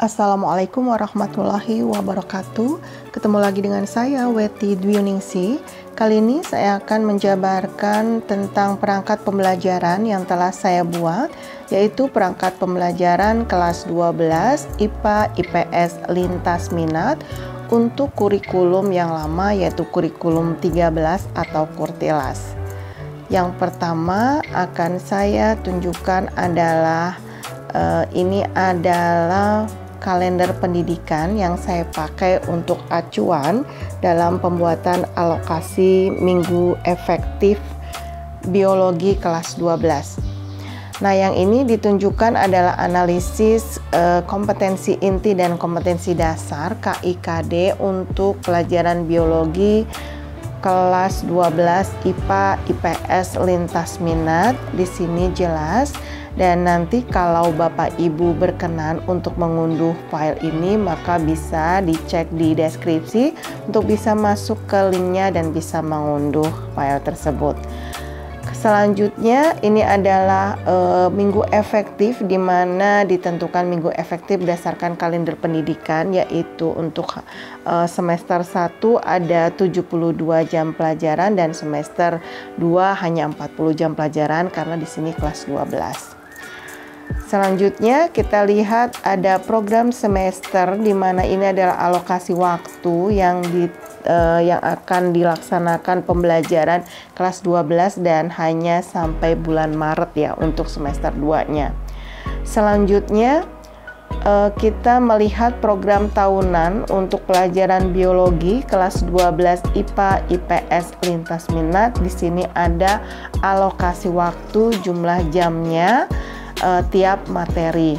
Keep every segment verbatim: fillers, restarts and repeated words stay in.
Assalamualaikum warahmatullahi wabarakatuh. Ketemu lagi dengan saya Weti Dwiningsih. Kali ini saya akan menjabarkan tentang perangkat pembelajaran yang telah saya buat, yaitu perangkat pembelajaran kelas dua belas I P A I P S lintas minat untuk kurikulum yang lama, yaitu kurikulum tiga belas atau Kurtilas. Yang pertama akan saya tunjukkan adalah uh, ini adalah kalender pendidikan yang saya pakai untuk acuan dalam pembuatan alokasi minggu efektif biologi kelas dua belas. Nah, yang ini ditunjukkan adalah analisis eh, kompetensi inti dan kompetensi dasar K I K D untuk pelajaran biologi kelas dua belas I P A I P S lintas minat. Di sini jelas. Dan nanti kalau Bapak Ibu berkenan untuk mengunduh file ini, maka bisa dicek di deskripsi untuk bisa masuk ke linknya dan bisa mengunduh file tersebut. Selanjutnya ini adalah e, minggu efektif, di mana ditentukan minggu efektif berdasarkan kalender pendidikan, yaitu untuk e, semester satu ada tujuh puluh dua jam pelajaran dan semester dua hanya empat puluh jam pelajaran karena di sini kelas dua belas. Selanjutnya kita lihat ada program semester, di mana ini adalah alokasi waktu yang di uh, yang akan dilaksanakan pembelajaran kelas dua belas dan hanya sampai bulan Maret ya untuk semester dua-nya. Selanjutnya uh, kita melihat program tahunan untuk pelajaran biologi kelas dua belas I P A I P S lintas minat. Di sini ada alokasi waktu, jumlah jamnya Uh, tiap materi.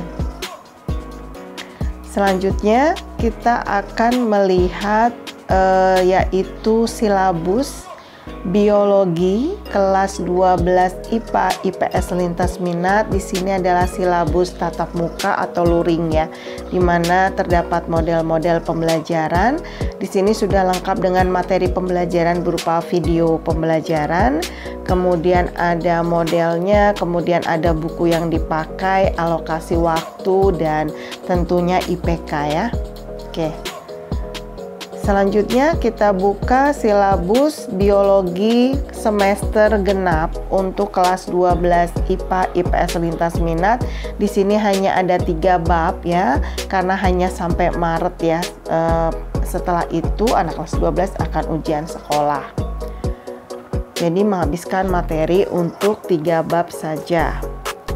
Selanjutnya kita akan melihat uh, yaitu silabus biologi kelas dua belas I P A I P S lintas minat. Di sini adalah silabus tatap muka atau luring ya, di mana terdapat model-model pembelajaran. Di sini sudah lengkap dengan materi pembelajaran berupa video pembelajaran, kemudian ada modelnya, kemudian ada buku yang dipakai, alokasi waktu, dan tentunya I P K ya. Oke. Selanjutnya kita buka silabus biologi semester genap untuk kelas dua belas I P A I P S lintas minat. Di sini hanya ada tiga bab ya, karena hanya sampai Maret ya. E, setelah itu anak kelas dua belas akan ujian sekolah. Jadi menghabiskan materi untuk tiga bab saja.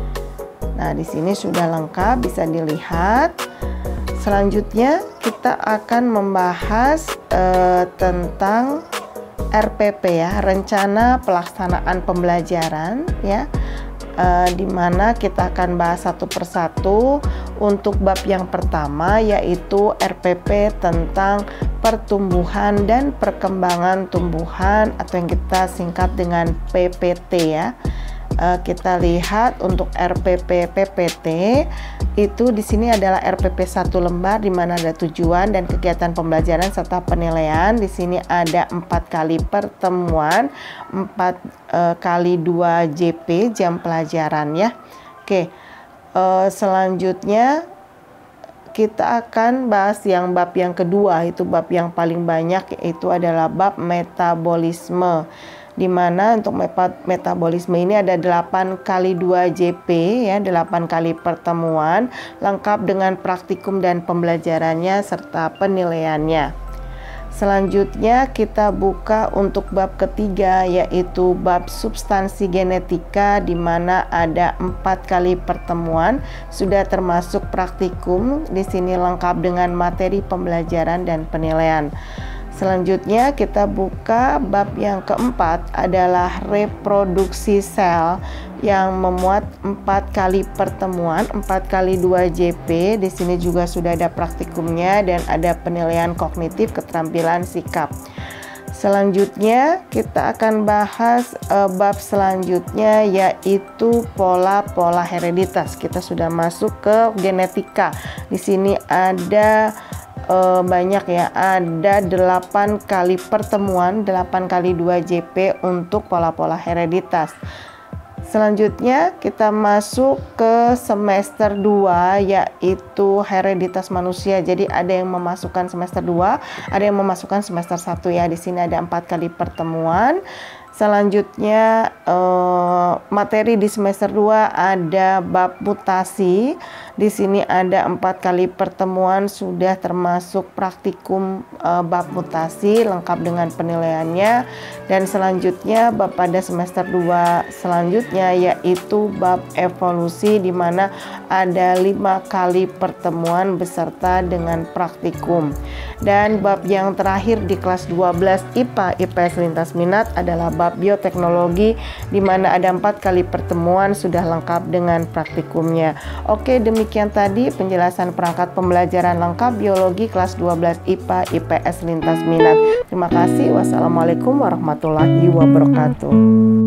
Nah, di sini sudah lengkap, bisa dilihat. Selanjutnya kita akan membahas uh, tentang R P P ya, rencana pelaksanaan pembelajaran ya, uh, di mana kita akan bahas satu persatu. Untuk bab yang pertama yaitu R P P tentang pertumbuhan dan perkembangan tumbuhan atau yang kita singkat dengan P P T ya. Uh, kita lihat untuk R P P P P T itu di sini adalah R P P satu lembar, di mana ada tujuan dan kegiatan pembelajaran serta penilaian. Di sini ada empat kali pertemuan, empat uh, kali dua J P jam pelajaran ya. Oke, uh, selanjutnya kita akan bahas yang bab yang kedua, itu bab yang paling banyak, yaitu adalah bab metabolisme, di mana untuk metabolisme ini ada delapan kali dua J P ya, delapan kali pertemuan lengkap dengan praktikum dan pembelajarannya serta penilaiannya. Selanjutnya kita buka untuk bab ketiga, yaitu bab substansi genetika, di mana ada empat kali pertemuan sudah termasuk praktikum. Di sini lengkap dengan materi pembelajaran dan penilaian. Selanjutnya kita buka bab yang keempat, adalah reproduksi sel, yang memuat empat kali pertemuan, empat kali dua J P. Di sini juga sudah ada praktikumnya dan ada penilaian kognitif, keterampilan sikap. Selanjutnya kita akan bahas uh, bab selanjutnya, yaitu pola-pola hereditas. Kita sudah masuk ke genetika. Di sini ada Uh, banyak ya, ada delapan kali pertemuan, delapan kali dua J P untuk pola-pola hereditas. Selanjutnya kita masuk ke semester dua, yaitu hereditas manusia. Jadi ada yang memasukkan semester dua, ada yang memasukkan semester satu ya. Di sini ada empat kali pertemuan. Selanjutnya eh, materi di semester dua ada bab mutasi. Di sini ada empat kali pertemuan, sudah termasuk praktikum eh, bab mutasi lengkap dengan penilaiannya. Dan selanjutnya bab pada semester dua selanjutnya yaitu bab evolusi, di mana ada lima kali pertemuan beserta dengan praktikum. Dan bab yang terakhir di kelas dua belas I P A I P S lintas minat adalah bab bioteknologi, di mana ada empat kali pertemuan sudah lengkap dengan praktikumnya. Oke, demikian tadi penjelasan perangkat pembelajaran lengkap biologi kelas dua belas I P A I P S lintas minat. Terima kasih. Wassalamualaikum warahmatullahi wabarakatuh.